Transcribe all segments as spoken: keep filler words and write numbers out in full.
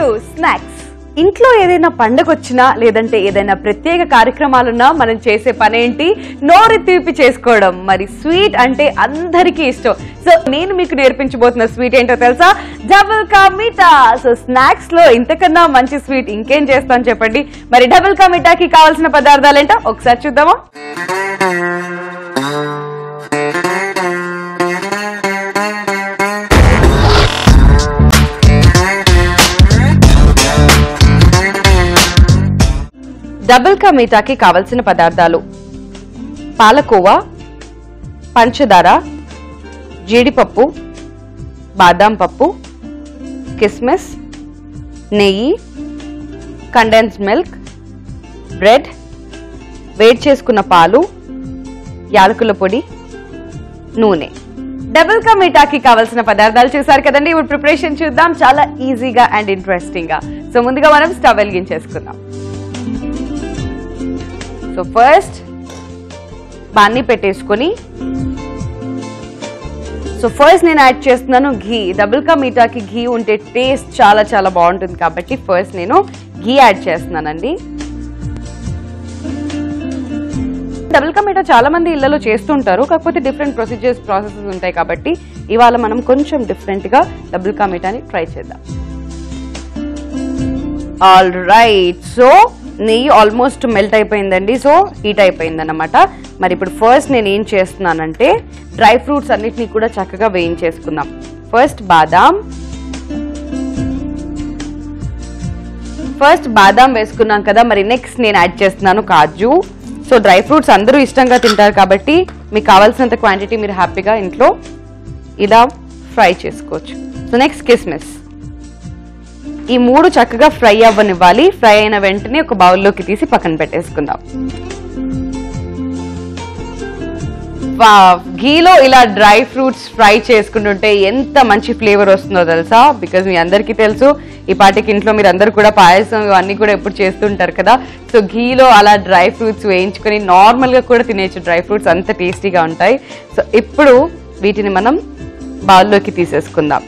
To snacks. ఇంట్లో ఏదైనా పండగ వచ్చినా లేదంటే ఏదైనా ప్రత్యేక కార్యక్రమాలున్నా మనం చేసే పని ఏంటి? నోరు తీపి చేసుకోవడం. మరి స్వీట్ అంటే అందరికీ ఇష్టం. సో నేను మీకు నేర్పించబోతున్న స్వీట్ ఏంటో తెలుసా? డబుల్ కా మీఠా. సో స్నాక్స్ లో ఇంతకన్నా మంచి స్వీట్ ఇంకేం చేస్తాను చెప్పండి. మరి డబుల్ కా మీఠాకి కావాల్సిన పదార్థాలు ఏంటో ఒకసారి చూద్దామా? డబుల్ కా మీఠాకి కావలసిన పదార్థాలు: పాలకోవా, పంచదార, జీడిపప్పు, బాదాం పప్పు, కిస్మిస్, నెయ్యి, కండెన్స్డ్ మిల్క్, బ్రెడ్, వేడి చేసుకున్న పాలు, యాలకుల పొడి, నూనె. డబుల్ కా మీఠాకి కావాల్సిన పదార్థాలు చూసారు కదండి. ఇప్పుడు ప్రిపరేషన్ చూద్దాం, చాలా ఈజీగా అండ్ ఇంట్రెస్టింగ్ గా. సో ముందుగా మనం స్టవ్ వెలిగించేసుకుందాం. సో ఫస్ట్ బాన్ని పెట్టేసుకొని, సో ఫస్ట్ నేను యాడ్ చేస్తున్నాను ఘీ. డబుల్ కా మీఠాకి ఘీ ఉంటే టేస్ట్ చాలా చాలా బాగుంటుంది కాబట్టి ఫస్ట్ నేను ఘీ యాడ్ చేస్తున్నానండి. డబుల్ కా మీఠా చాలా మంది ఇళ్లలో చేస్తుంటారు, కాకపోతే డిఫరెంట్ ప్రొసీజర్స్ ప్రాసెసెస్ ఉంటాయి కాబట్టి ఇవాళ మనం కొంచెం డిఫరెంట్ గా డబుల్ కా మీఠాని ట్రై చేద్దాం. ఆల్ రైట్, సో నెయ్యి ఆల్మోస్ట్ మెల్ట్ అయిపోయిందండి. సో హీట్ అయిపోయింది అన్నమాట. మరి ఇప్పుడు ఫస్ట్ నేను ఏం చేస్తున్నానంటే డ్రై ఫ్రూట్స్ అన్నిటినీ కూడా చక్కగా వేయించేసుకుందాం. ఫస్ట్ బాదాం ఫస్ట్ బాదాం వేసుకున్నాం కదా. మరి నెక్స్ట్ నేను యాడ్ చేస్తున్నాను కాజు. సో డ్రై ఫ్రూట్స్ అందరూ ఇష్టంగా తింటారు కాబట్టి మీకు కావాల్సినంత క్వాంటిటీ మీరు హ్యాపీగా ఇంట్లో ఇలా ఫ్రై చేసుకోవచ్చు. సో నెక్స్ట్ కిస్మిస్. ఈ మూడు చక్కగా ఫ్రై అవ్వనివ్వాలి. ఫ్రై అయిన వెంటనే ఒక బౌల్లోకి తీసి పక్కన పెట్టేసుకుందాం. ఘీలో ఇలా డ్రై ఫ్రూట్స్ ఫ్రై చేసుకుంటుంటే ఎంత మంచి ఫ్లేవర్ వస్తుందో తెలుసా? బికాజ్ మీ అందరికీ తెలుసు ఈ పాటికి ఇంట్లో మీరు అందరు కూడా పాయసం ఇవన్నీ కూడా ఎప్పుడు చేస్తుంటారు కదా. సో ఘీలో అలా డ్రై ఫ్రూట్స్ వేయించుకొని నార్మల్ గా కూడా తినేచ్చు. డ్రై ఫ్రూట్స్ అంత టేస్టీగా ఉంటాయి. సో ఇప్పుడు వీటిని మనం బౌల్లోకి తీసేసుకుందాం.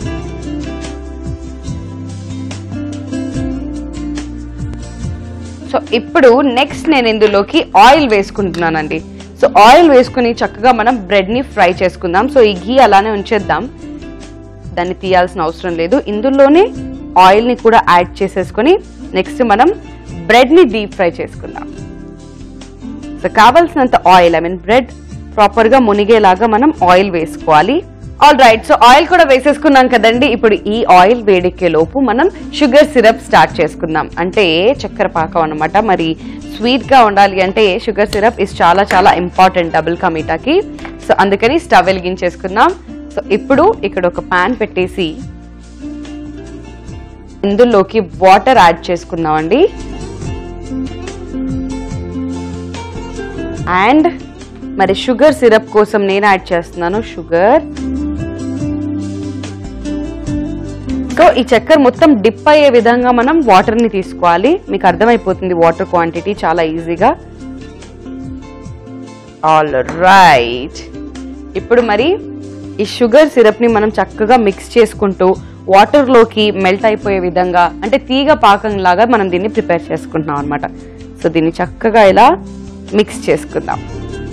సో ఇప్పుడు నెక్స్ట్ నేను ఇందులోకి ఆయిల్ వేసుకుంటున్నానండి. సో ఆయిల్ వేసుకుని చక్కగా మనం బ్రెడ్ ని ఫ్రై చేసుకుందాం. సో ఈ ఘీ అలానే ఉంచేద్దాం, దాన్ని తీయాల్సిన అవసరం లేదు. ఇందులోనే ఆయిల్ ని కూడా యాడ్ చేసేసుకొని నెక్స్ట్ మనం బ్రెడ్ ని డీప్ ఫ్రై చేసుకుందాం. సో కావాల్సినంత oil, I mean bread proper గా మునిగేలాగా మనం ఆయిల్ వేసుకోవాలి. ఆల్ రైట్, సో ఆయిల్ కూడా వేసేసుకున్నాం కదండి. ఇప్పుడు ఈ ఆయిల్ వేడెక్కే లోపు మనం షుగర్ సిరప్ స్టార్ట్ చేసుకుందాం. అంటే చక్కెర పాకం అన్నమాట. మరి స్వీట్ గా ఉండాలి అంటే షుగర్ సిరప్ ఇస్ చాలా చాలా ఇంపార్టెంట్ డబుల్ కా మీఠాకి. సో అందుకని స్టవ్ వెలిగించేసుకుందాం. సో ఇప్పుడు ఇక్కడ ఒక పాన్ పెట్టేసి ఇందులోకి వాటర్ యాడ్ చేసుకుందాం అండి. అండ్ మరి షుగర్ సిరప్ కోసం నేను యాడ్ చేస్తున్నాను షుగర్. సో ఈ చక్కెర మొత్తం డిప్ అయ్యే విధంగా మనం వాటర్ ని తీసుకోవాలి. మీకు అర్థమైపోతుంది వాటర్ క్వాంటిటీ చాలా ఈజీగా. ఆల్ రైట్, ఇప్పుడు మరి ఈ షుగర్ సిరప్ ని మనం చక్కగా మిక్స్ చేసుకుంటూ వాటర్ లోకి మెల్ట్ అయిపోయే విధంగా, అంటే తీగ పాకం లాగా మనం దీన్ని ప్రిపేర్ చేసుకుంటున్నాం అనమాట. సో దీన్ని చక్కగా ఇలా మిక్స్ చేసుకుందాం.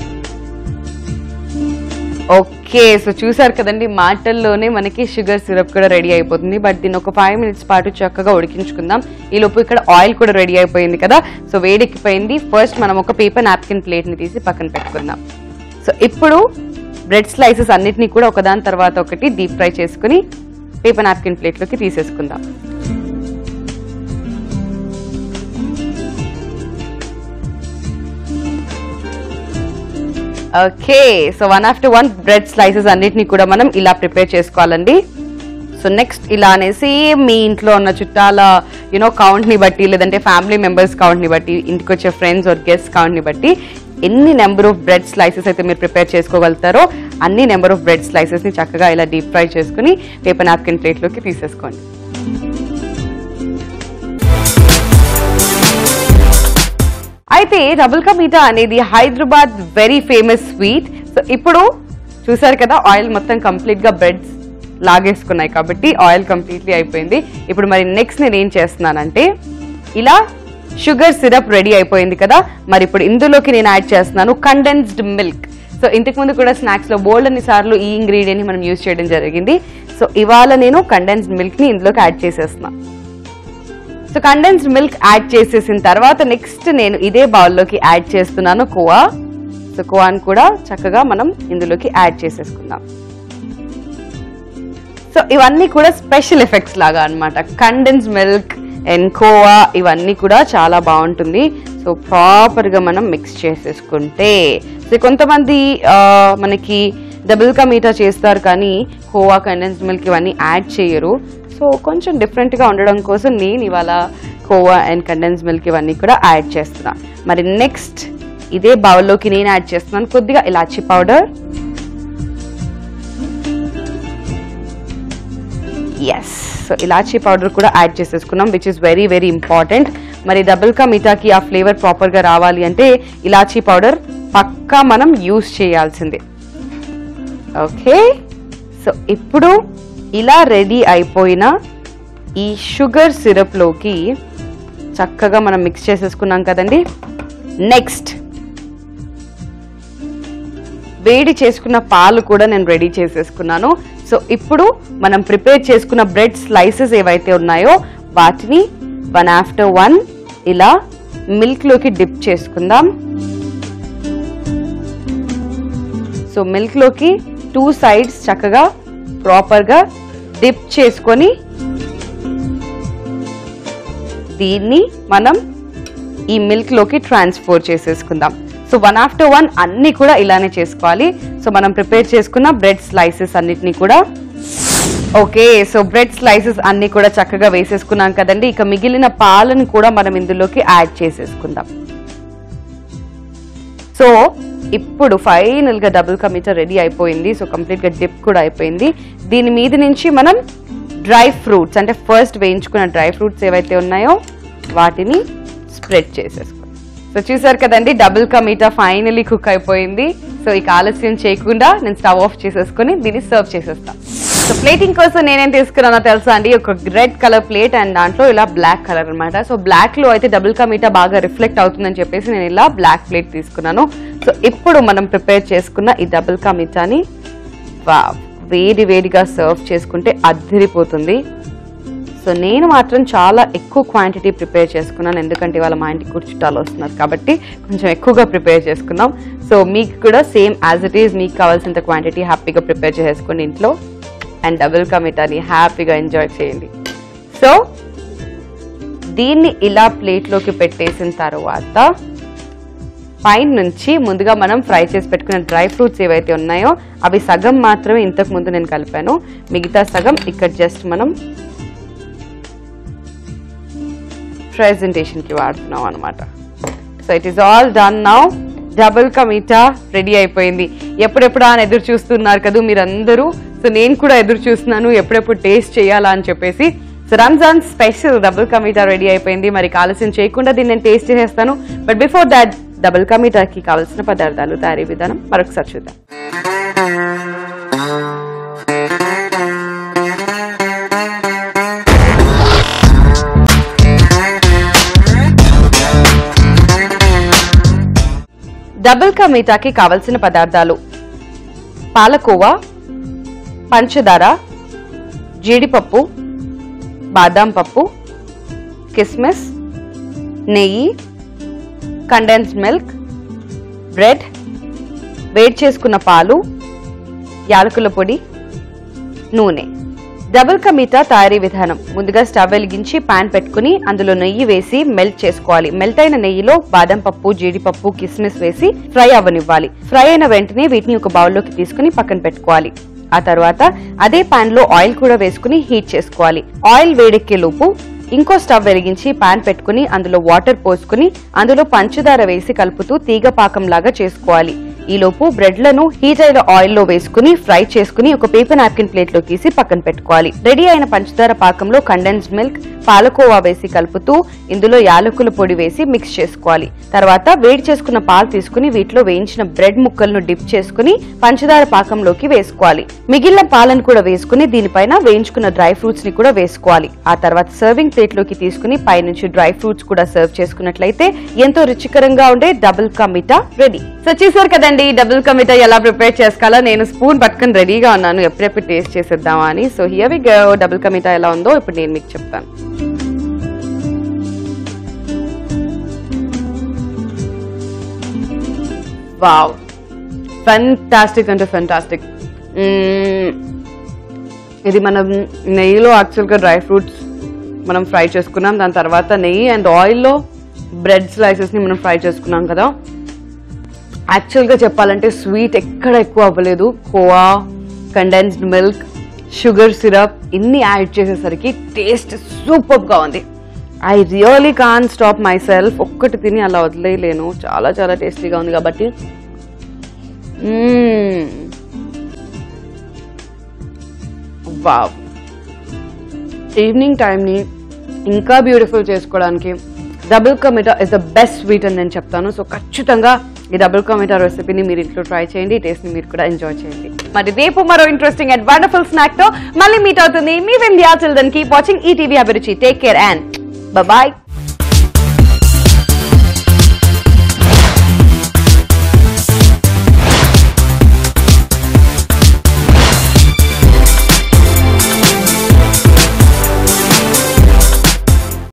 ఓకే, సో చూసారు కదండి, మాటల్లోనే మనకి షుగర్ సిరప్ కూడా రెడీ అయిపోతుంది. బట్ దీన్ని ఒక ఫైవ్ మినిట్స్ పాటు చక్కగా ఉడికించుకుందాం. ఈ లోపు ఇక్కడ ఆయిల్ కూడా రెడీ అయిపోయింది కదా. సో వేడెక్కిపోయింది. ఫస్ట్ మనం ఒక పేపర్ నాప్కిన్ ప్లేట్ ని తీసి పక్కన పెట్టుకుందాం. సో ఇప్పుడు బ్రెడ్ స్లైసెస్ అన్నిటినీ కూడా ఒకదాని తర్వాత ఒకటి డీప్ ఫ్రై చేసుకుని పేపర్ నాప్కిన్ ప్లేట్ లోకి తీసేసుకుందాం. Okay, so one after one bread slices అన్నిటినీ కూడా మనం ఇలా ప్రిపేర్ చేసుకోవాలండి. సో నెక్స్ట్ ఇలా అనేసి మీ ఇంట్లో ఉన్న చుట్టాల యూనో కౌంట్ ని బట్టి, లేదంటే ఫ్యామిలీ మెంబర్స్ కౌంట్ ని బట్టి, ఇంటికి వచ్చే ఫ్రెండ్స్ ఆర్ గెస్ట్ కౌంట్ ని బట్టి ఎన్ని నెంబర్ ఆఫ్ బ్రెడ్ స్లైసెస్ అయితే మీరు ప్రిపేర్ చేసుకోగలుగుతారో అన్ని నెంబర్ ఆఫ్ బ్రెడ్ స్లైసెస్ ని చక్కగా ఇలా డీప్ ఫ్రై చేసుకుని పేపర్ నాప్కిన్ ప్లేట్ లోకి తీసేసుకోండి. అయితే డబుల్ కా మీఠా అనేది Hyderabad very famous sweet. So ఇప్పుడు చూసారు కదా ఆయిల్ మొత్తం కంప్లీట్ గా బ్రెడ్ లాగేసుకున్నాయి కాబట్టి ఆయిల్ కంప్లీట్లీ అయిపోయింది. ఇప్పుడు మరి నెక్స్ట్ నేను ఏం చేస్తున్నానంటే ఇలా షుగర్ సిరప్ రెడీ అయిపోయింది కదా, మరి ఇప్పుడు ఇందులోకి నేను యాడ్ చేస్తున్నాను కండెన్స్డ్ మిల్క్. సో ఇంతకు ముందు కూడా స్నాక్స్ లో బోల్డ్ అన్ని సార్లు ఈ ఇంగ్రీడియంట్ ని మనం యూజ్ చేయడం జరిగింది. సో ఇవాళ నేను కండెన్స్డ్ మిల్క్ ని ఇందులోకి యాడ్ చేసేస్తున్నాను. సో కండెన్స్డ్ మిల్క్ యాడ్ చేసేసిన తర్వాత నెక్స్ట్ నేను ఇదే బౌల్లోకి యాడ్ చేస్తున్నాను కోవా. సో కోవాని కూడా చక్కగా మనం ఇందులోకి యాడ్ చేసేసుకుందాం. సో ఇవన్నీ కూడా స్పెషల్ ఎఫెక్ట్స్ లాగా అన్నమాట. కండెన్స్డ్ మిల్క్ అండ్ కోవా ఇవన్నీ కూడా చాలా బాగుంటుంది. సో ప్రాపర్ గా మనం మిక్స్ చేసేసుకుంటే, సో కొంతమంది మనకి డబుల్ కా మీఠా చేస్తారు కానీ కోవా కండెన్స్డ్ మిల్క్ ఇవన్నీ యాడ్ చేయరు. సో కొంచెం డిఫరెంట్ గా ఉండడం కోసం నేను ఇవాళ కోవా అండ్ కండెన్స్డ్ మిల్క్ ఇవన్నీ కూడా యాడ్ చేస్తున్నా. మరి నెక్స్ట్ ఇదే బౌల్లోకి నేను యాడ్ చేస్తున్నాను కొద్దిగా ఇలాచీ పౌడర్. ఎస్, సో ఇలాచీ పౌడర్ కూడా యాడ్ చేసేసుకున్నాం, which is very very important. మరి డబుల్ కా మీఠాకి ఆ ఫ్లేవర్ ప్రాపర్ గా రావాలి అంటే ఇలాచీ పౌడర్ పక్కా మనం యూజ్ చేయాల్సిందే. ఓకే, సో ఇప్పుడు ఇలా రెడీ అయిపోయిన ఈ షుగర్ సిరప్ లోకి చక్కగా మనం మిక్స్ చేసేసుకున్నాం కదండి. నెక్స్ట్ వేడి చేసుకున్న పాలు కూడా నేను రెడీ చేసేసుకున్నాను. సో ఇప్పుడు మనం ప్రిపేర్ చేసుకున్న బ్రెడ్ స్లైసెస్ ఏవైతే ఉన్నాయో వాటిని వన్ ఆఫ్టర్ వన్ ఇలా మిల్క్ లోకి డిప్ చేసుకుందాం. సో మిల్క్ లోకి టూ సైడ్స్ చక్కగా ప్రాపర్ గా డిప్ చేసుకొని దీన్ని మనం ఈ మిల్క్ లోకి ట్రాన్స్ఫర్ చేసేసుకుందాం. సో వన్ ఆఫ్టర్ వన్ అన్ని కూడా ఇలానే చేసుకోవాలి. సో మనం ప్రిపేర్ చేసుకున్న బ్రెడ్ స్లైసెస్ అన్నిటిని కూడా ఓకే, సో బ్రెడ్ స్లైసెస్ అన్ని కూడా చక్కగా వేసేసుకున్నాం కదండి. ఇక మిగిలిన పాలను కూడా మనం ఇందులోకి యాడ్ చేసేసుకుందాం. సో ఇప్పుడు ఫైనల్ గా డబుల్ కా మీఠా రెడీ అయిపోయింది. సో కంప్లీట్ గా డిప్ కూడా అయిపోయింది. దీని మీద నుంచి మనం డ్రై ఫ్రూట్స్ అంటే ఫస్ట్ వేయించుకున్న డ్రై ఫ్రూట్స్ ఏవైతే ఉన్నాయో వాటిని స్ప్రెడ్ చేసేసుకోండి. సో చూసారు కదండి, double ka meetha finally cook అయిపోయింది. సో ఇక ఆలస్యం చేయకుండా నేను స్టవ్ ఆఫ్ చేసేసుకుని దీన్ని సర్వ్ చేసేస్తాను. సో ప్లేటింగ్ కోసం నేనేం తీసుకున్నానో తెలుసా అండి, ఒక రెడ్ కలర్ ప్లేట్ అండ్ దాంట్లో ఇలా బ్లాక్ కలర్ అనమాట. సో బ్లాక్ లో అయితే డబుల్ కా మీఠా బాగా రిఫ్లెక్ట్ అవుతుందని చెప్పేసి నేను ఇలా బ్లాక్ ప్లేట్ తీసుకున్నాను. సో ఇప్పుడు మనం ప్రిపేర్ చేసుకున్న ఈ డబుల్ కా మీఠాని వేడి వేడిగా సర్వ్ చేసుకుంటే అద్దిరిపోతుంది. సో నేను మాత్రం చాలా ఎక్కువ క్వాంటిటీ ప్రిపేర్ చేసుకున్నాను, ఎందుకంటే ఇవాళ మా ఇంటికి కూడా చుట్టాలు వస్తున్నారు కాబట్టి కొంచెం ఎక్కువగా ప్రిపేర్ చేసుకున్నాం. సో మీకు కూడా సేమ్ యాజ్ ఇట్ ఈజ్ మీకు కావాల్సినంత క్వాంటిటీ హ్యాపీగా ప్రిపేర్ చేసుకోండి ఇంట్లో అండ్ డబుల్ కా మీఠాని హ్యాపీగా ఎంజాయ్ చేయండి. సో దీన్ని ఇలా ప్లేట్లోకి పెట్టేసిన తర్వాత పైన నుంచి ముందుగా మనం ఫ్రై చేసి పెట్టుకున్న డ్రై ఫ్రూట్స్ ఏవైతే ఉన్నాయో అవి సగం మాత్రమే ఇంతకు ముందు నేను కలిపాను, మిగతా సగం ఇక్కడ జస్ట్ మనం ప్రెజెంటేషన్ కి వాడుతున్నాం అనమాట. So it is all done now. Double ka meetha ready అయిపోయింది. ఎప్పుడెప్పుడు అని ఎదురు చూస్తున్నారు కదా మీరందరూ. సో నేను కూడా ఎదురు చూస్తున్నాను ఎప్పుడెప్పుడు టేస్ట్ చేయాలా అని చెప్పేసి. So Ramzan special double ka meetha ready అయిపోయింది. మరి ఆలస్యం చేయకుండా దీన్ని నేను టేస్ట్ చేసేస్తాను. But before that double ka మీఠాకి కావాల్సిన పదార్థాలు తయారీ విధానం మరొకసారి చూద్దాం. డబుల్ కా మీఠాకి కావలసిన పదార్థాలు పాలకోవా, పంచదార, జీడిపప్పు, బాదాం పప్పు, కిస్మిస్, నెయ్యి, కండెన్స్డ్ మిల్క్, బ్రెడ్, వేడి చేసుకున్న పాలు, యాలకుల పొడి, నూనె. డబుల్ కా మీఠా తయారీ విధానం: ముందుగా స్టవ్ వెలిగించి పాన్ పెట్టుకుని అందులో నెయ్యి వేసి మెల్ట్ చేసుకోవాలి. మెల్ట్ అయిన నెయ్యిలో బాదం పప్పు, జీడిపప్పు, కిస్మిస్ వేసి ఫ్రై అవ్వనివ్వాలి. ఫ్రై అయిన వెంటనే వీటిని ఒక బౌల్లోకి తీసుకుని పక్కన పెట్టుకోవాలి. ఆ తర్వాత అదే పాన్ లో ఆయిల్ కూడా వేసుకుని హీట్ చేసుకోవాలి. ఆయిల్ వేడెక్కే లోపు ఇంకో స్టవ్ వెలిగించి పాన్ పెట్టుకుని అందులో వాటర్ పోసుకుని అందులో పంచదార వేసి కలుపుతూ తీగ పాకం లాగా చేసుకోవాలి. ఈలోపు బ్రెడ్లను హీట్ అయిన ఆయిల్ లో వేసుకుని ఫ్రై చేసుకుని ఒక పేపర్ నాప్కిన్ ప్లేట్ లో తీసి పక్కన పెట్టుకోవాలి. రెడీ అయిన పంచదార పాకంలో కండెన్స్డ్ మిల్క్, పాలకోవా వేసి కలుపుతూ ఇందులో యాలకుల పొడి వేసి మిక్స్ చేసుకోవాలి. తర్వాత వేడి చేసుకున్న పాలు తీసుకుని వీటిలో వేయించిన బ్రెడ్ ముక్కలను డిప్ చేసుకుని పంచదార పాకంలోకి వేసుకోవాలి. మిగిలిన పాలను కూడా వేసుకుని దీనిపైన వేయించుకున్న డ్రై ఫ్రూట్స్ ని కూడా వేసుకోవాలి. ఆ తర్వాత సర్వింగ్ ప్లేట్ లోకి తీసుకుని పైనుంచి డ్రై ఫ్రూట్స్ కూడా సర్వ్ చేసుకున్నట్లయితే ఎంతో రుచికరంగా ఉండే double ka meetha ready. So చూసారు కదండి డబుల్ కా మీఠా ఎలా ప్రిపేర్ చేసుకోవాలో. నేను స్పూన్ పట్టుకుని రెడీగా ఉన్నాను ఎప్పుడెప్పుడు టేస్ట్ చేసేద్దామా అని. So here we go. Double ka meetha ఎలా ఉందో ఇప్పుడు నేను మీకు చెప్తాను. వావ్, ఫెంటాస్టిక్ అంటే ఫెంటాస్టిక్. ఇది మనం నెయ్యిలో యాక్చువల్గా డ్రై ఫ్రూట్స్ మనం ఫ్రై చేసుకున్నాం. దాని తర్వాత నెయ్యి అండ్ ఆయిల్లో బ్రెడ్ స్లైసెస్ ని మనం ఫ్రై చేసుకున్నాం కదా. యాక్చువల్గా చెప్పాలంటే స్వీట్ ఎక్కడ ఎక్కువ అవ్వలేదు. Khoa, condensed milk, sugar syrup ఇన్ని యాడ్ చేసేసరికి టేస్ట్ సూపర్ గా ఉంది. I really can stop myself. ఒక్కటి తిని అలా వదిలేయలేను. చాలా చాలా టేస్టీగా ఉంది కాబట్టి. వావ్, ఈవినింగ్ టైంని ఇంకా బ్యూటిఫుల్ చేసుకోవడానికి double ka meetha is the best sweet అని నేను చెప్తాను. సో ఖచ్చితంగా ఈ డబుల్ కా మీఠా రెసిపీని మీరు ఇంట్లో ట్రై చేయండి. టేస్ట్ ని మీరు కూడా ఎంజాయ్ చేయండి. మరి రేపు మరో ఇంట్రెస్టింగ్ అండ్ వండర్ఫుల్ స్నాక్ తో మళ్ళీ మీట్ అవుతుంది మీ Vindhya. Till then keep watching ETV Abhiruchi. Take care and bye.